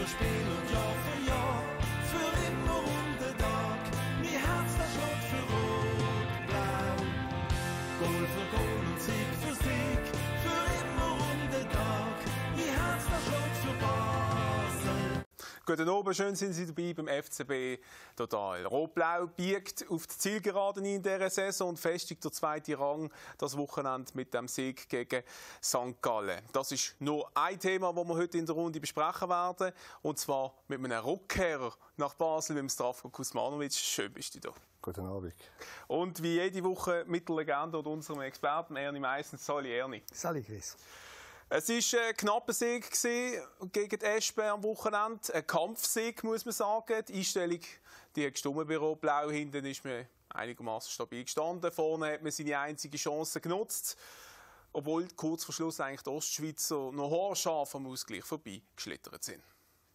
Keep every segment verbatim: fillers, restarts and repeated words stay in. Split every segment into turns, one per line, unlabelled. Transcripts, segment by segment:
für Spiel und Jahr für Jahr, für immer und den Tag. Mein Herz, das schlägt für Rot-Blau. Goal für Goal und Sieg für Sieg, für immer und den Tag. Mein Herz, das schlägt für Basel.
Guten Abend, schön sind Sie dabei beim F C B Total. Rot-Blau biegt auf die Zielgeraden in dieser Saison und festigt der zweite Rang das Wochenende mit dem Sieg gegen Sankt Gallen. Das ist nur ein Thema, das wir heute in der Runde besprechen werden. Und zwar mit einem Rückkehrer nach Basel, mit dem Zdravko Kuzmanovic. Schön bist du da.
Guten Abend.
Und wie jede Woche mit der Legende oder unserem Experten Ernie Meissens. Sali Ernie.
Sali Chris.
Es war ein knapper Sieg gegen die Espen am Wochenende. Ein Kampfsieg, muss man sagen. Die Einstellung die hat gestimmt bei Rot-Blau. Hinten ist man einigermaßen stabil gestanden. Vorne hat man seine einzige Chance genutzt. Obwohl kurz vor Schluss eigentlich die Ostschweizer noch haarscharf am Ausgleich vorbeigeschlittert sind.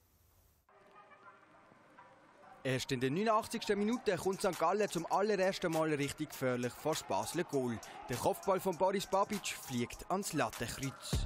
Erst in der neunundachtzigsten Minute kommt Sankt Gallen zum allerersten Mal richtig gefährlich vor das Basler Goal. Der Kopfball von Boris Babic fliegt ans Lattenkreuz.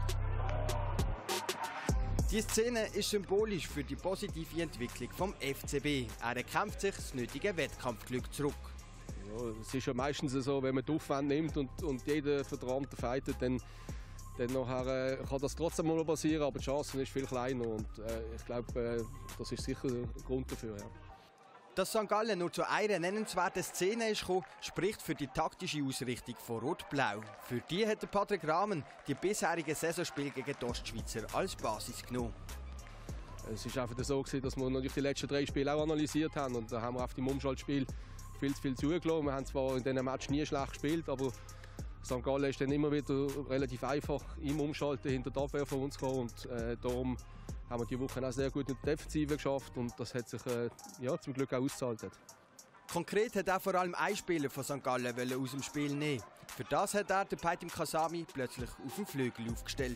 Die Szene ist symbolisch für die positive Entwicklung vom F C B. Er kämpft sich das nötige Wettkampfglück zurück.
Ja, es ist ja meistens so, wenn man die Aufwand nimmt und, und jeder Vertraute fightet, dann, dann nachher, äh, kann das trotzdem mal passieren, aber die Chance ist viel kleiner und äh, ich glaube, äh, das ist sicher ein Grund dafür. Ja.
Dass Sankt Gallen nur zu einer nennenswerten Szene ist gekommen, spricht für die taktische Ausrichtung von Rot-Blau. Für die hat der Patrick Rahmen die bisherigen Saisonspiele gegen die Ostschweizer als Basis genommen.
Es war einfach so, dass wir natürlich die letzten drei Spiele auch analysiert haben und da haben wir auf dem Umschaltspiel viel zu viel zugelassen. Wir haben zwar in diesen Match nie schlecht gespielt, aber Sankt Gallen ist dann immer wieder relativ einfach im Umschalten hinter der Abwehr von uns gekommen und äh, darum haben wir die Woche auch sehr gut in der Defensive geschafft und das hat sich äh, ja, zum Glück auch ausgezahlt.
Konkret hat er vor allem ein Spieler von Sankt Gallen aus dem Spiel nehmen. Für das hat er den Peitim Kasami plötzlich auf dem Flügel aufgestellt.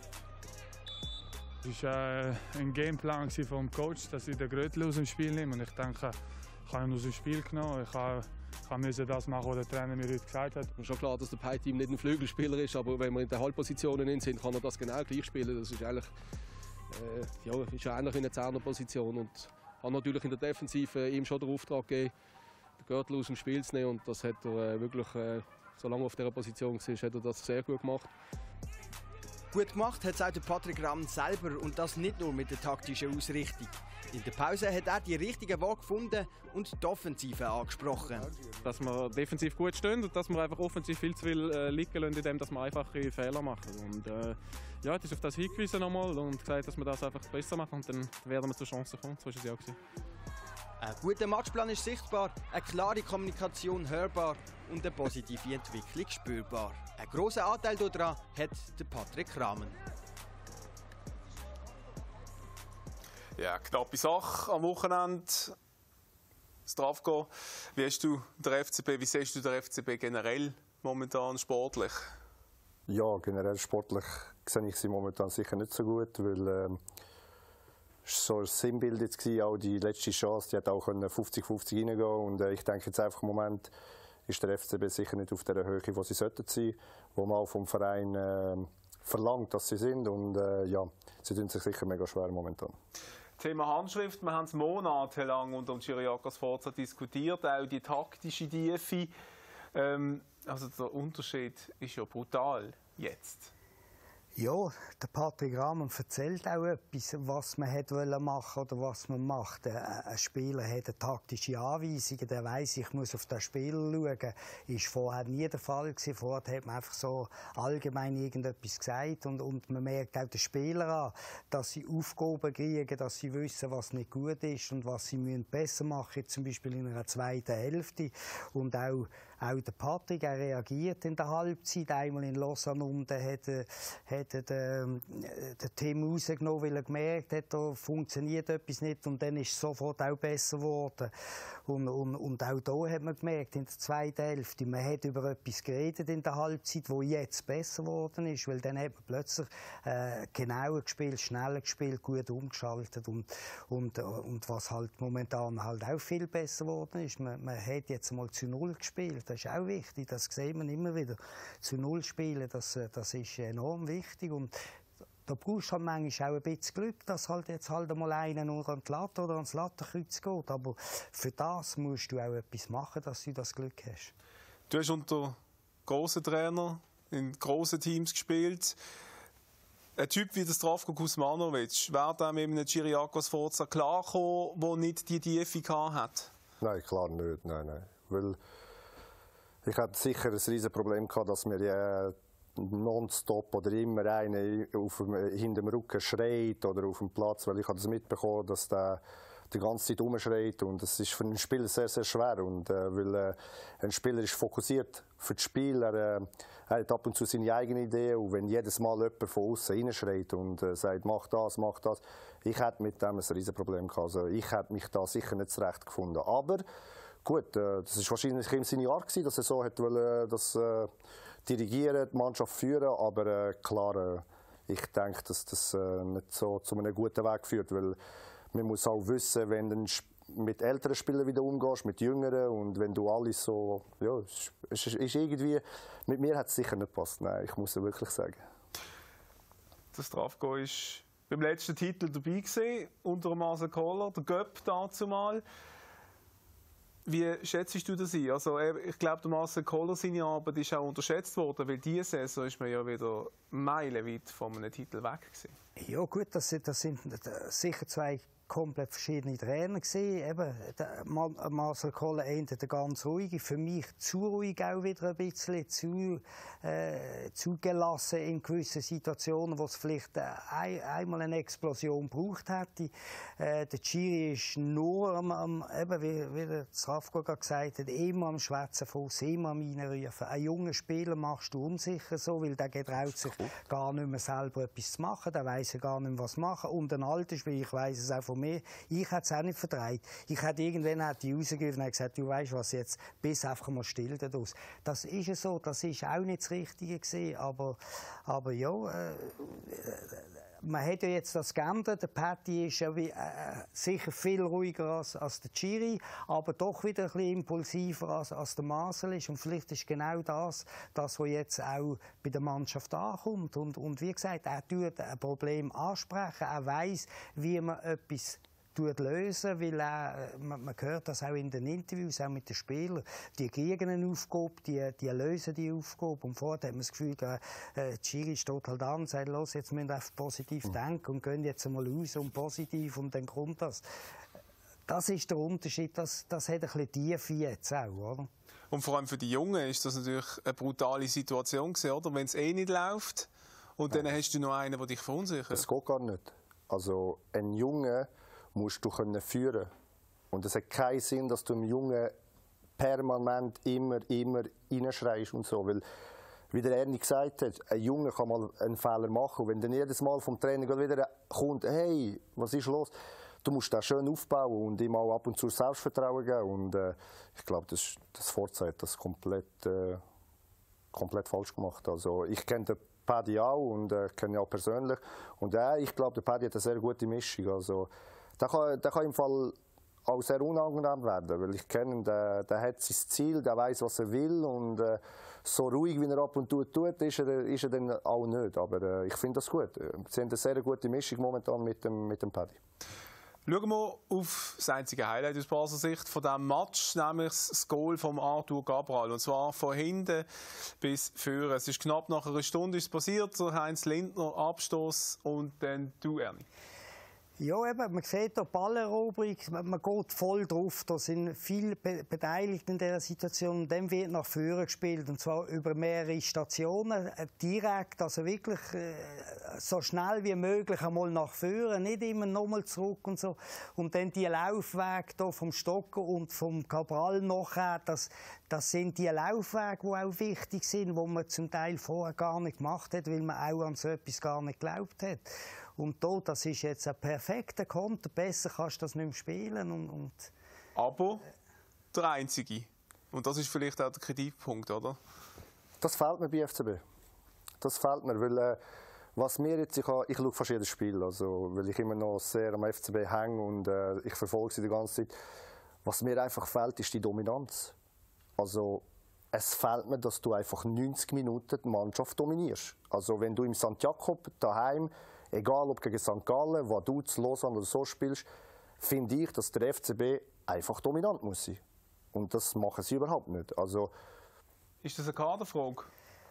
Es war äh, ein Gameplan vom Coach, dass ich den Grötl aus dem Spiel nehme. Und ich denke, ich habe ihn aus dem Spiel genommen. Ich habe Ich musste das machen, was der Trainer mir heute gesagt hat.
Es ist schon klar, dass der Peitim nicht ein Flügelspieler ist, aber wenn wir in den Halbpositionen sind, kann er das genau gleich spielen. Das ist eigentlich äh, ja, ist ja ähnlich in der Zehnerposition und hat natürlich in der Defensive ihm schon den Auftrag gegeben, den Gürtel aus dem Spiel zu nehmen und das hat er äh, wirklich, äh, solange er auf dieser Position war, hat er das sehr gut gemacht.
Gut gemacht hat es auch der Patrick Rahmen selber und das nicht nur mit der taktischen Ausrichtung. In der Pause hat er die richtigen Worte gefunden und die Offensive angesprochen.
Dass wir defensiv gut stehen und dass wir einfach offensiv viel zu viel äh, liegen lassen, indem wir einfache Fehler machen. Und, äh, ja, das ist auf das hingewiesen nochmal und gesagt, dass wir das einfach besser machen und dann werden wir zur Chance kommen. So war es ja auch.
Ein guter Matchplan ist sichtbar, eine klare Kommunikation hörbar und eine positive Entwicklung spürbar. Einen grossen Anteil daran hat der Patrick Rahmen.
Ja, knappe Sache am Wochenende. Zdravko, wie hast du den F C B, wie siehst du den F C B generell momentan sportlich?
Ja, generell sportlich sehe ich sie momentan sicher nicht so gut, weil ähm, es war so ein Sinnbild jetzt gewesen, auch die letzte Chance, die hat auch fünfzig fünfzig reingehen und äh, ich denke jetzt einfach im Moment ist der F C B sicher nicht auf der Höhe, wo sie sollten sein, wo man auch vom Verein äh, verlangt, dass sie sind und äh, ja, sie tun sich sicher mega schwer momentan.
Thema Handschrift, wir haben es monatelang unter dem Cyriakos Sforza diskutiert, auch die taktische Tiefe. Ähm, also der Unterschied ist ja brutal jetzt.
Ja, der Patrick Rahmen erzählt auch etwas, was man hätte machen oder was man macht. Ein Spieler hat eine taktische Anweisung, der weiss, ich muss auf den Spieler schauen. Das war vorher nie der Fall gewesen. Vorher hat man einfach so allgemein irgendetwas gesagt und, und man merkt auch den Spieler an, dass sie Aufgaben kriegen, dass sie wissen, was nicht gut ist und was sie müssen besser machen müssen, zum Beispiel in einer zweiten Hälfte. Und auch Auch der Patrick er reagiert in der Halbzeit. Einmal in Lausanne und hat, hat er den, den Team rausgenommen, weil er gemerkt hat, da funktioniert etwas nicht. Und dann ist es sofort auch besser geworden. Und, und, und auch hier hat man gemerkt, in der zweiten Hälfte, man hat über etwas geredet in der Halbzeit, wo jetzt besser geworden ist. Weil dann hat man plötzlich äh, genauer gespielt, schneller gespielt, gut umgeschaltet. Und, und, und was halt momentan halt auch viel besser geworden ist, man, man hat jetzt mal zu Null gespielt. Das ist auch wichtig, das sieht man immer wieder. Zu Null spielen, das, das ist enorm wichtig. Und da brauchst du halt manchmal auch ein bisschen Glück, dass halt jetzt halt einmal einer nur an die Latte oder ans Lattenkreuz geht. Aber für das musst du auch etwas machen, dass du das Glück hast.
Du hast unter grossen Trainern in grossen Teams gespielt. Ein Typ wie der Zdravko Kuzmanovic, wäre der mit einem Chiriakos Forza klargekommen, der nicht die Tiefe hatte?
Nein, klar nicht. Nein, nein. Weil ich hatte sicher ein riesiges Problem gehabt, dass mir ja nonstop oder immer einer auf dem, hinter dem Rücken schreit oder auf dem Platz, weil ich habe das mitbekommen, dass der die ganze Zeit rumschreit und das ist für einen Spieler sehr, sehr schwer und äh, weil äh, ein Spieler ist fokussiert für das Spiel, er, äh, er hat ab und zu seine eigene Idee und wenn jedes Mal jemand von außen reinschreit und äh, sagt, mach das, mach das, ich hätte mit dem ein riesiges Problem gehabt, also ich hätte mich da sicher nicht zurecht gefunden, aber gut, äh, das ist wahrscheinlich in seinem Jahr gewesen, dass er so hat wollen, das äh, dirigieren, die Mannschaft führen, aber äh, klar, äh, ich denke, dass das äh, nicht so zu einem guten Weg führt, weil man muss auch wissen, wenn du mit älteren Spielern wieder umgehst, mit jüngeren und wenn du alles so, ja, es ist, ist irgendwie, mit mir hat es sicher nicht gepasst, nein, ich muss es wirklich sagen.
Der Zdravko war beim letzten Titel dabei gewesen, unter Marcel Koller, der Göpp dazumal. Wie schätzt du das ein? Also, ich glaube, der Marcel Koller seine Arbeit ist auch unterschätzt worden, weil diese Saison ist man ja wieder meilenweit von einem Titel weg gewesen.
Ja gut, das sind, das sind sicher zwei komplett verschiedene Trainer gewesen. Eben, der Marcel Koller endet der ganz ruhige, für mich zu ruhig auch wieder ein bisschen, zu, äh, zu gelassen in gewissen Situationen, wo es vielleicht äh, ein, einmal eine Explosion gebraucht hätte. Äh, der Chiri ist nur am, am eben, wie, wie der Zdravko gesagt hat, immer am Schwätzen Fuss, immer am Reinrufen. Ein junger Spieler machst du unsicher so, weil der getraut sich gar nicht mehr selber etwas zu machen, der weiss ja gar nicht mehr, was machen. Und ein alter Spieler, ich weiss es auch von mir, ich hätte es auch nicht verdreht. Ich hätte irgendwann hätte ich rausgegriffen und gesagt, du weißt was, jetzt bist einfach mal still daraus. Das ist ja so, das ist auch nicht das Richtige gewesen, aber, aber ja, äh, man hat ja jetzt das geändert. Der Patti ist ja wie, äh, sicher viel ruhiger als, als der Chiri, aber doch wieder ein bisschen impulsiver als, als der Marcel ist. Und vielleicht ist genau das, das, was jetzt auch bei der Mannschaft ankommt. Und, und wie gesagt, er tut ein Problem ansprechen, er weiss, wie man etwas lösen, weil er, man, man hört das auch in den Interviews, auch mit den Spielern, die kriegen eine Aufgabe, die, die lösen die Aufgabe und vorher hat man das Gefühl, äh, Chiri steht halt an und sagt, los, jetzt müssen wir einfach positiv mhm. denken und gehen jetzt einmal raus und positiv und dann kommt das. Das ist der Unterschied, das, das hat ein bisschen Tiefe jetzt auch, oder?
Und vor allem für die Jungen ist das natürlich eine brutale Situation gewesen, oder? Wenn es eh nicht läuft und Nein. dann hast du noch einen, der dich verunsichert.
Das geht gar nicht. Also ein Junge musst du können führen. Und es hat keinen Sinn, dass du einem Jungen permanent immer, immer reinschreist und so. Weil, wie der Ernie gesagt hat, ein Junge kann mal einen Fehler machen. Und wenn dann jedes Mal vom Trainer wieder kommt, hey, was ist los? Du musst das schön aufbauen und ihm auch ab und zu Selbstvertrauen geben. Und äh, ich glaube, das, das Forza hat das komplett, äh, komplett falsch gemacht. Also, ich kenne den Paddy auch und äh, kenne ihn auch persönlich. Und äh, ich glaube, der Paddy hat eine sehr gute Mischung. Also, der kann, der kann im Fall auch sehr unangenehm werden, weil ich kenne ihn, der, der hat sein Ziel, der weiß, was er will und äh, so ruhig, wie er ab und zu tut, ist er, ist er dann auch nicht. Aber äh, ich finde das gut. Sie haben eine sehr gute Mischung momentan mit dem, mit dem Paddy.
Schauen wir auf das einzige Highlight aus Basler Sicht von diesem Match, nämlich das Goal von Arthur Cabral. Und zwar von hinten bis vorne. Es ist knapp nach einer Stunde ist passiert, so Heinz Lindner Abstoß und dann du, Ernie.
Ja, eben, man sieht hier Balleroberung, man geht voll drauf, da sind viele beteiligt in dieser Situation und dann wird nach vorne gespielt und zwar über mehrere Stationen, direkt, also wirklich äh, so schnell wie möglich einmal nach vorne, nicht immer nochmal zurück und so. Und dann die Laufwege hier vom Stocker und vom Cabral nachher, das, das sind die Laufwege, die auch wichtig sind, die man zum Teil vorher gar nicht gemacht hat, weil man auch an so etwas gar nicht geglaubt hat. Und da, das ist jetzt ein perfekter Konter, besser kannst du das nicht mehr spielen. Und, und
Aber der Einzige. Und das ist vielleicht auch der Kritikpunkt, oder?
Das fehlt mir bei F C B. Das fehlt mir, weil äh, was mir jetzt, ich, ich schaue fast jedes Spiel, also, weil ich immer noch sehr am F C B hänge und äh, ich verfolge sie die ganze Zeit. Was mir einfach fehlt, ist die Dominanz. Also, es fehlt mir, dass du einfach neunzig Minuten die Mannschaft dominierst. Also wenn du im Sankt Jakob daheim egal ob gegen Sankt Gallen, Vaduz, Lausanne oder so spielst, finde ich, dass der F C B einfach dominant muss sein. Und das machen sie überhaupt nicht. Also,
ist das eine Kaderfrage?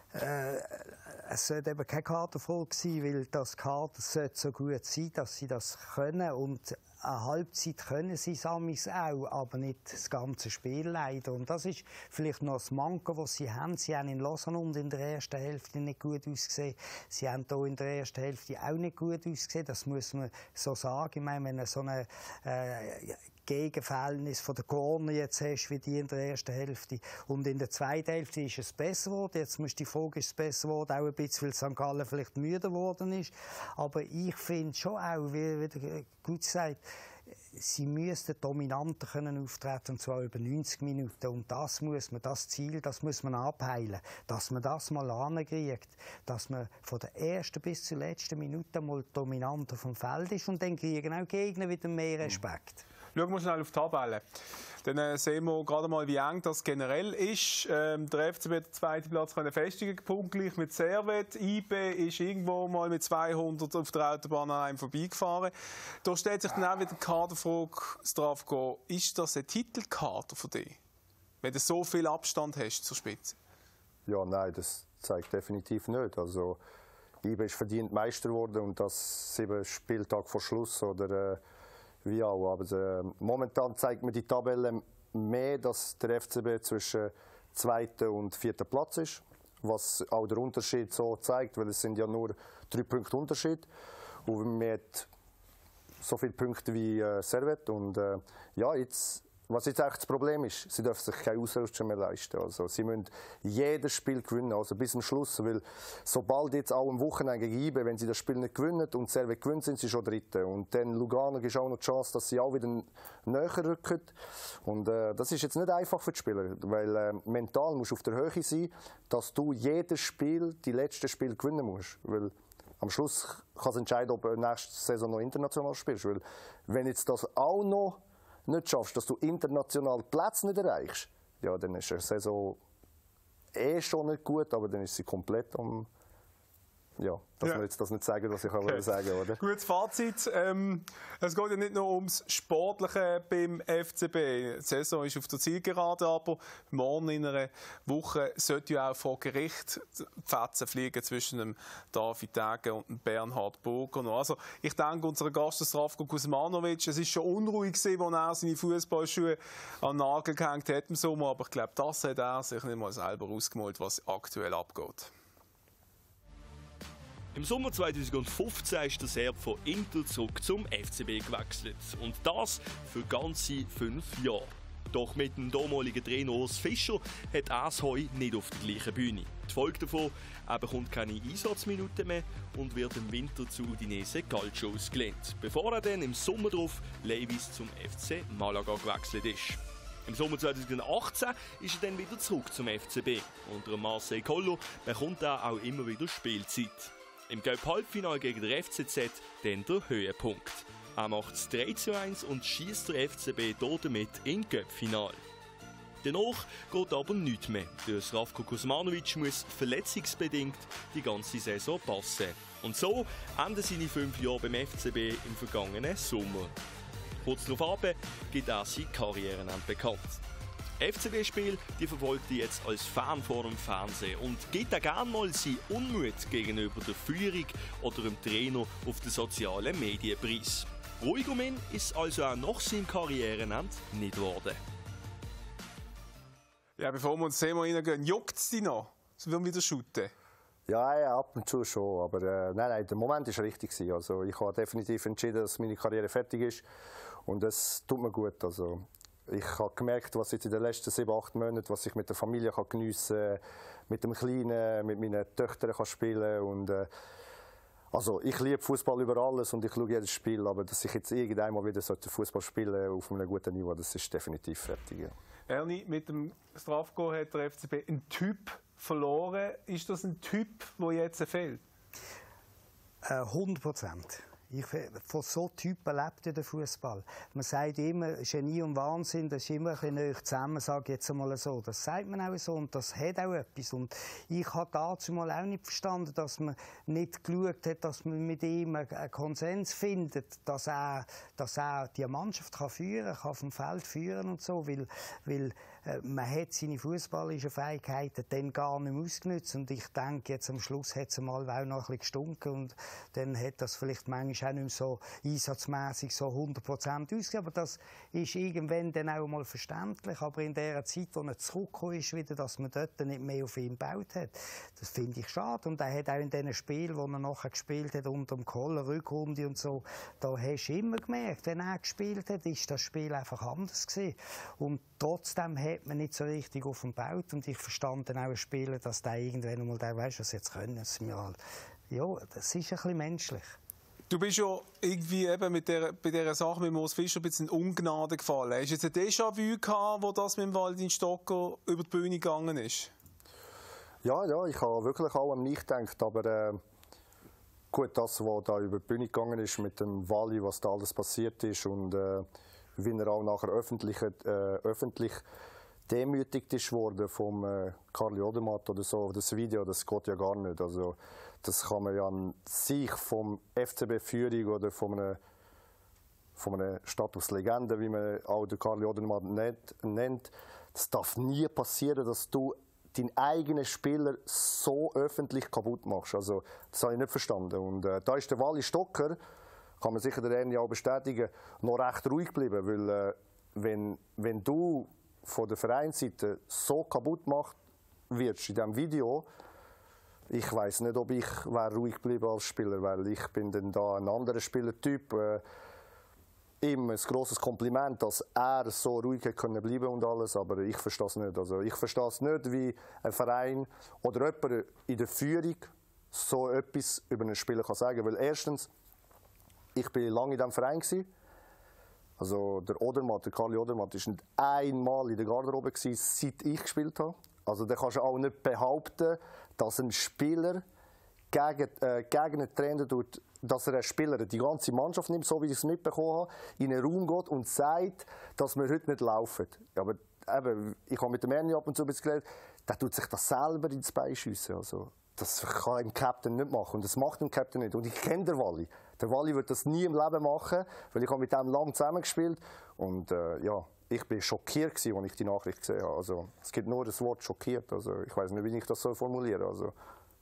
Äh, es sollte eben keine Kaderfrage sein, weil das Kader sollte so gut sein, dass sie das können. Und eine Halbzeit können sie es auch, aber nicht das ganze Spiel leider. Und das ist vielleicht noch das Manko, das sie haben. Sie haben in Lausanne und in der ersten Hälfte nicht gut ausgesehen. Sie haben hier in der ersten Hälfte auch nicht gut ausgesehen. Das muss man so sagen. Ich meine, wenn so eine äh, Gegenverhältnis von der Corner jetzt hast, wie die in der ersten Hälfte. Und in der zweiten Hälfte ist es besser geworden. Jetzt muss die Frage, ist es besser geworden, auch ein bisschen, weil Sankt Gallen vielleicht müde geworden ist. Aber ich finde schon auch, wie, wie der gut sagt, sie müssten dominanter können auftreten, und zwar über neunzig Minuten. Und das muss man, das Ziel, das muss man abheilen. Dass man das mal ankriegt, dass man von der ersten bis zur letzten Minute mal dominanter vom Feld ist. Und dann kriegen auch Gegner wieder mehr Respekt.
Schauen wir schnell auf die Tabelle. Dann äh, sehen wir gerade mal, wie eng das generell ist. Ähm, der F C B hat den zweiten Platz können festigen, punktgleich mit Servet. I B ist irgendwo mal mit zweihundert auf der Autobahn an einem vorbeigefahren. Da stellt sich dann auch wieder die Kaderfrage drauf gehen, ist das ein Titelkader für dich? Wenn du so viel Abstand hast zur Spitze?
Ja, nein, das zeigt definitiv nicht. Also, I B ist verdient Meister geworden und das sieben Spieltage vor Schluss. Oder, äh, wie auch. Aber äh, momentan zeigt mir die Tabelle mehr, dass der F C B zwischen zweiten und vierten Platz ist. Was auch der Unterschied so zeigt, weil es sind ja nur drei Punkte Unterschied. Und man hat so viele Punkte wie äh, Servet. Und äh, ja, jetzt, was jetzt echt das Problem ist, sie dürfen sich keine Ausrutscher mehr leisten. Also, sie müssen jedes Spiel gewinnen, also bis zum Schluss. Weil sobald jetzt auch am Wochenende gegen I B, wenn sie das Spiel nicht gewinnen und Servet gewinnt, sind sie schon Dritte. Und dann Lugano ist auch noch die Chance, dass sie auch wieder näher rücken. Und äh, das ist jetzt nicht einfach für die Spieler, weil äh, mental musst du auf der Höhe sein, dass du jedes Spiel, die letzten Spiele gewinnen musst. Weil am Schluss kann es entscheiden, ob du nächste Saison noch international spielst. Weil wenn jetzt das auch noch nicht schaffst, dass du international Plätze nicht erreichst, ja, dann ist die Saison eh schon nicht gut, aber dann ist sie komplett am... Ja, dass
ja.
wir jetzt das nicht sagen, was ich okay. auch sagen oder?
Gutes Fazit. Ähm, es geht ja nicht nur ums Sportliche beim F C B. Die Saison ist auf der Zielgerade, aber morgen in einer Woche sollte ja auch vor Gericht Fetzen fliegen zwischen dem David Degen und dem Bernhard Burger. Also, ich denke, unser Gast Zdravko Kuzmanovic, es war schon unruhig gewesen, als er seine Fußballschuhe an den Nagel gehängt hat im Sommer, aber ich glaube, das hat er sich nicht mal selber ausgemalt, was aktuell abgeht.
Im Sommer zweitausendfünfzehn ist der Serb von Inter zurück zum F C B gewechselt. Und das für ganze fünf Jahre. Doch mit dem damaligen Trainer Urs Fischer hat er es heute nicht auf der gleichen Bühne. Die Folge davon, er bekommt keine Einsatzminuten mehr und wird im Winter zu Udinese Calcio ausgelehnt. Bevor er dann im Sommer darauf leihweise zum F C Malaga gewechselt ist. Im Sommer zweitausendachtzehn ist er dann wieder zurück zum F C B. Unter Marcel Collo bekommt er auch immer wieder Spielzeit. Im Cup-Halbfinale gegen den F C Z dann der Höhepunkt. Er macht es drei zu eins und schießt der F C B damit in Cup-Finale. Danach geht aber nichts mehr. Der Zdravko Kuzmanovic muss verletzungsbedingt die ganze Saison passen. Und so enden seine fünf Jahre beim F C B im vergangenen Sommer. Kurz darauf gibt er seine Karrierenende bekannt. F C B-Spiel die verfolgt er jetzt als Fan vor dem Fernsehen und gibt auch gerne mal seinen Unmut gegenüber der Führung oder dem Trainer auf den sozialen Medien preis. Ruhig um ihn ist also auch nach seinem Karrierenende nicht geworden.
Ja, bevor wir uns Thema reingehen, juckt es dich noch? So wie wir wieder shooten?
Ja, ja, ab und zu schon. Aber äh, nein, nein, der Moment war richtig. Also, ich habe definitiv entschieden, dass meine Karriere fertig ist. Und das tut mir gut. Also, ich habe gemerkt, was jetzt in den letzten sieben, acht Monaten, was ich mit der Familie kann geniessen kann, mit dem Kleinen, mit meinen Töchtern kann spielen und äh, also ich liebe Fußball über alles und ich schaue jedes Spiel, aber dass ich jetzt irgendwann mal wieder Fußball spielen auf einem guten Niveau, das ist definitiv fertig. Ja.
Ernie, mit dem Zdravko hat der F C B einen Typ verloren. Ist das ein Typ, der jetzt fehlt?
hundert Prozent. Ich, von so Typen lebt ja der Fußball. Man sagt immer, Genie und Wahnsinn, das ist immer ein bisschen näher zusammen, sage ich jetzt einmal so. Das sagt man auch so und das hat auch etwas. Und ich habe dazu mal auch nicht verstanden, dass man nicht geschaut hat, dass man mit ihm einen Konsens findet, dass er, dass er die Mannschaft kann führen kann, kann vom Feld führen und so, weil, weil äh, man hat seine fußballischen Fähigkeiten dann gar nicht mehr ausgenutzt. Und ich denke, jetzt am Schluss hat es mal auch noch ein bisschen gestunken und dann hat das vielleicht manchmal auch nicht mehr so einsatzmässig so hundert Prozent ausgesehen. Aber das ist irgendwann dann auch mal verständlich. Aber in der Zeit, wo er zurückgekommen ist, wieder, dass man dort nicht mehr auf ihn gebaut hat, das finde ich schade. Und er hat auch in diesen Spielen, die er nachher gespielt hat, unter dem Koller, Rückrunde und so, da hast du immer gemerkt, wenn er gespielt hat, ist das Spiel einfach anders gewesen. Und trotzdem hat man nicht so richtig auf ihn gebaut. Und ich verstand dann auch ein Spieler, dass der irgendwann einmal, der weiss, was jetzt können sie mir halt. Ja, das ist ein bisschen menschlich.
Du bist ja irgendwie eben mit der, bei dieser Sache mit Moos Fischer ein bisschen in Ungnade gefallen. Hast du jetzt ein Déjà-vu gehabt, wo das mit dem Valentin Stocker über die Bühne gegangen ist?
Ja, ja, ich habe wirklich auch an mich gedacht, aber äh, gut, das, was da über die Bühne gegangen ist mit dem Wally, was da alles passiert ist und äh, wie er auch nachher öffentlich, äh, öffentlich demütigt ist worden vom äh, Karli Odermatt oder so, das Video, das geht ja gar nicht. Also, das kann man ja an sich vom F C B-Führung oder von einer, von einer Status Legende, wie man auch den Karli Odermatt nennt, das darf nie passieren, dass du deinen eigenen Spieler so öffentlich kaputt machst. Also, das habe ich nicht verstanden. Und äh, da ist der Wally Stocker, kann man sicher der Ernie auch bestätigen, noch recht ruhig geblieben, weil äh, wenn, wenn du von der Vereinsseite so kaputt gemacht wirst in diesem Video, ich weiß nicht, ob ich wäre ruhig geblieben als Spieler, weil ich bin dann da ein anderer Spielertyp. Äh, ihm ein grosses Kompliment, dass er so ruhig hätte können bleiben und alles, aber ich verstehe es nicht. Also ich verstehe es nicht, wie ein Verein oder jemand in der Führung so etwas über einen Spieler kann sagen. Weil erstens, ich bin lange in diesem Verein gewesen. Also der Odermatt, der Karli Odermatt, war nicht einmal in der Garderobe gewesen, seit ich gespielt habe. Also da kannst du auch nicht behaupten, dass ein Spieler gegen, äh, gegen einen Trainer tut, dass er einen Spieler die ganze Mannschaft nimmt, so wie ich es mitbekommen habe, in einen Raum geht und sagt, dass wir heute nicht laufen. Ja, aber eben, ich habe mit dem Ernie ab und zu ein bisschen geredet, der tut sich das selber ins Bein schiessen. Also, das kann ein Captain nicht machen und das macht ein Captain nicht. Und ich kenne den Wally. Der Wally wird das nie im Leben machen, weil ich habe mit ihm lange zusammengespielt und äh, ja, ich bin schockiert gewesen, als ich die Nachricht gesehen habe. Also, es gibt nur das Wort schockiert. Also, ich weiß nicht, wie ich das so formulieren soll. Also,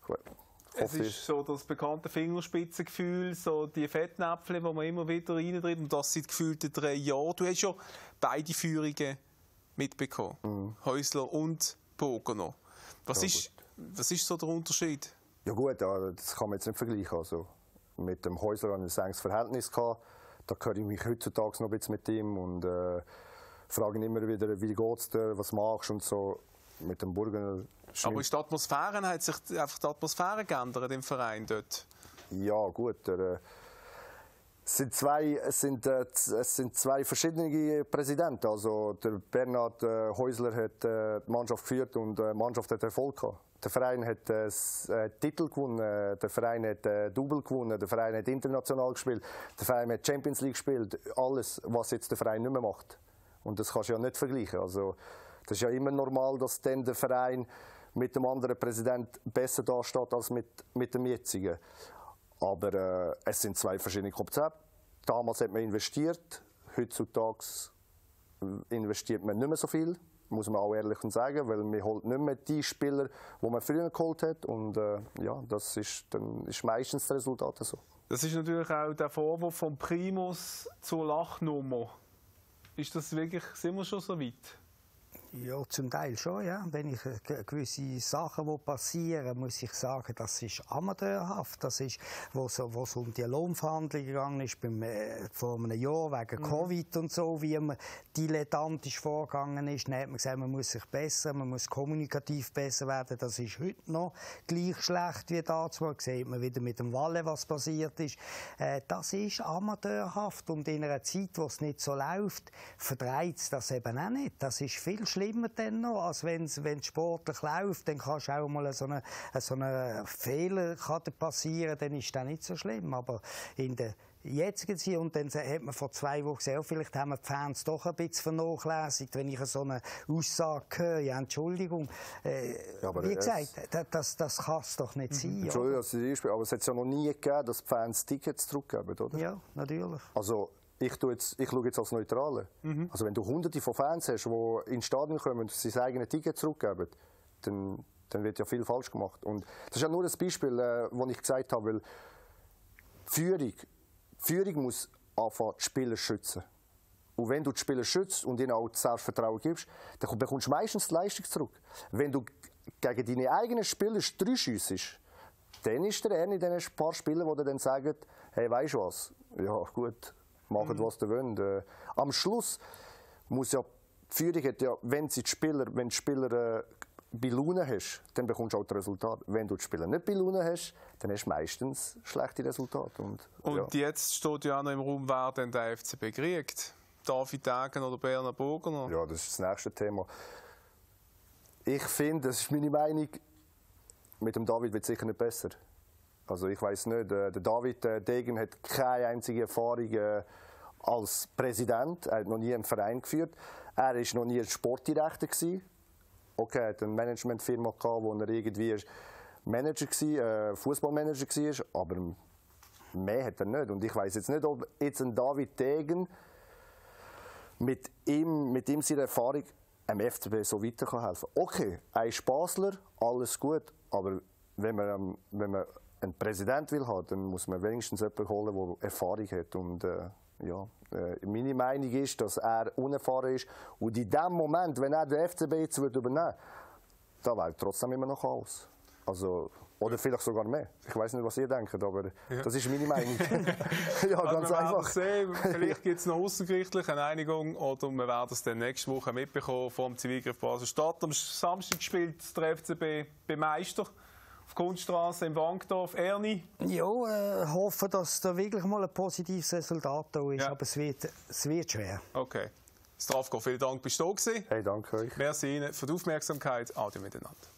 es ist so das bekannte Fingerspitzengefühl, so die Fettnäpfchen, die man immer wieder reintreibt. Und das seit gefühlten drei Jahren. Du hast ja beide Führungen mitbekommen. Mhm. Häusler und Pogono. Was, ja, ist, was ist so der Unterschied?
Ja gut, das kann man jetzt nicht vergleichen. Also, mit dem Häusler hatte ich ein enges Verhältnis gehabt. Da höre ich mich heutzutage noch ein bisschen mit ihm und äh, frage ihn immer wieder, wie geht's dir, was machst du und so. Mit dem Burgener.
Aber ist die Atmosphäre, hat sich einfach die Atmosphäre geändert im Verein dort?
Ja gut, der, äh, es sind zwei, es sind, äh, es sind zwei verschiedene Präsidenten. Also der Bernhard äh, Häusler hat äh, die Mannschaft geführt und äh, die Mannschaft hat Erfolg gehabt. Der Verein hat äh, äh, Titel gewonnen, der Verein hat äh, Double gewonnen, der Verein hat international gespielt, der Verein hat Champions League gespielt. Alles, was jetzt der Verein nicht mehr macht. Und das kannst du ja nicht vergleichen. Also, das ist ja immer normal, dass dann der Verein mit dem anderen Präsident besser dasteht als mit, mit dem jetzigen. Aber äh, es sind zwei verschiedene Konzepte. Damals hat man investiert, heutzutage investiert man nicht mehr so viel, muss man auch ehrlich sagen, weil man holt nicht mehr die Spieler, die man früher geholt hat. Und äh, ja, das ist, dann ist meistens das Resultat so.
Das ist natürlich auch der Vorwurf vom Primus zur Lachnummer. Ist das wirklich, sind wir schon so weit?
Ja, zum Teil schon, ja. Wenn ich gewisse Sachen, die passieren, muss ich sagen, das ist amateurhaft. Das ist, wo es um die Lohnverhandlungen gegangen ist, beim, äh, vor einem Jahr wegen mhm. Covid und so, wie man dilettantisch vorgegangen ist. Dann hat man gesagt, man muss sich besser, man muss kommunikativ besser werden. Das ist heute noch gleich schlecht wie damals. Sieht man wieder mit dem Walle, was passiert ist. Äh, das ist amateurhaft und in einer Zeit, wo es nicht so läuft, verdreht es das eben auch nicht. Das ist viel schlimmer. Immer dann noch, als wenn es sportlich läuft, dann kannst du auch mal so einen so eine Fehler kann passieren, dann ist das nicht so schlimm. Aber in der, jetzt sein. Und dann hat man vor zwei Wochen gesagt, vielleicht haben wir die Fans doch ein bisschen vernachlässigt, wenn ich so eine Aussage höre. Ja, Entschuldigung. Äh, ja, wie gesagt, das, das, das kann es doch nicht sein.
Entschuldigung, dass ich aber es hat es ja noch nie gegeben, dass die Fans Tickets zurückgeben, oder?
Ja, natürlich.
Also, ich, tue jetzt, ich schaue jetzt als Neutrale. Mhm. Also, wenn du hunderte von Fans hast, die ins Stadion kommen und sein eigenes Ticket zurückgeben, dann, dann wird ja viel falsch gemacht. Und das ist ja nur ein Beispiel, äh, das ich gesagt habe, weil Führung, Führung muss anfangen, die Spieler zu schützen. Und wenn du die Spieler schützt und ihnen auch das Selbstvertrauen gibst, dann bekommst du meistens die Leistung zurück. Wenn du gegen deine eigenen Spieler drei schiessest, dann ist der einer in diesen paar Spielern, die dann sagen, hey, weisst du was? Ja, gut, macht mhm. was ihr wollt. Äh, am Schluss muss ja, die Führung hat ja, wenn sie die Spieler, wenn die Spieler äh, bei Laune hast, dann bekommst du auch das Resultat. Wenn du die Spieler nicht bei Laune hast, dann hast du meistens schlechte Resultate. Und,
und
ja.
jetzt steht ja auch noch im Raum, wer denn der F C B kriegt. David Degen oder Berner Burgener?
Ja, das ist das nächste Thema. Ich finde, das ist meine Meinung, mit dem David wird es sicher nicht besser. Also ich weiß nicht, der David Degen hat keine einzige Erfahrung als Präsident. Er hat noch nie einen Verein geführt. Er war noch nie Sportdirektor gewesen. Okay, er hatte eine Managementfirma, wo er irgendwie Manager war, äh, Fußballmanager war, aber mehr hat er nicht. Und ich weiß jetzt nicht, ob jetzt ein David Degen mit ihm, mit ihm seiner Erfahrung am F C B so weiterhelfen kann. Okay, er ist Basler, alles gut, aber wenn man, wenn man einen Präsident will haben, dann muss man wenigstens jemanden holen, der Erfahrung hat. Und, äh, ja, äh, meine Meinung ist, dass er unerfahren ist. Und in dem Moment, wenn er den F C B jetzt übernehmen würde, da wäre trotzdem immer noch Chaos. Also, oder vielleicht sogar mehr. Ich weiß nicht, was ihr denkt, aber ja. das ist meine Meinung. Ja, ganz
wir
einfach.
Sehen, vielleicht gibt es noch außergerichtlich eine Einigung oder wir werden es dann nächste Woche mitbekommen vom Zivilgericht Basel-Stadt. Am Samstag spielt der F C B bei Meister auf Kunststraße in Wankdorf. Erni?
Ja, äh, hoffe, dass da wirklich mal ein positives Resultat da ist, ja. aber es wird, es wird schwer.
Okay. Strafko, vielen Dank, bist du da gewesen.
Hey, danke euch.
Merci Ihnen für die Aufmerksamkeit. Ade miteinander.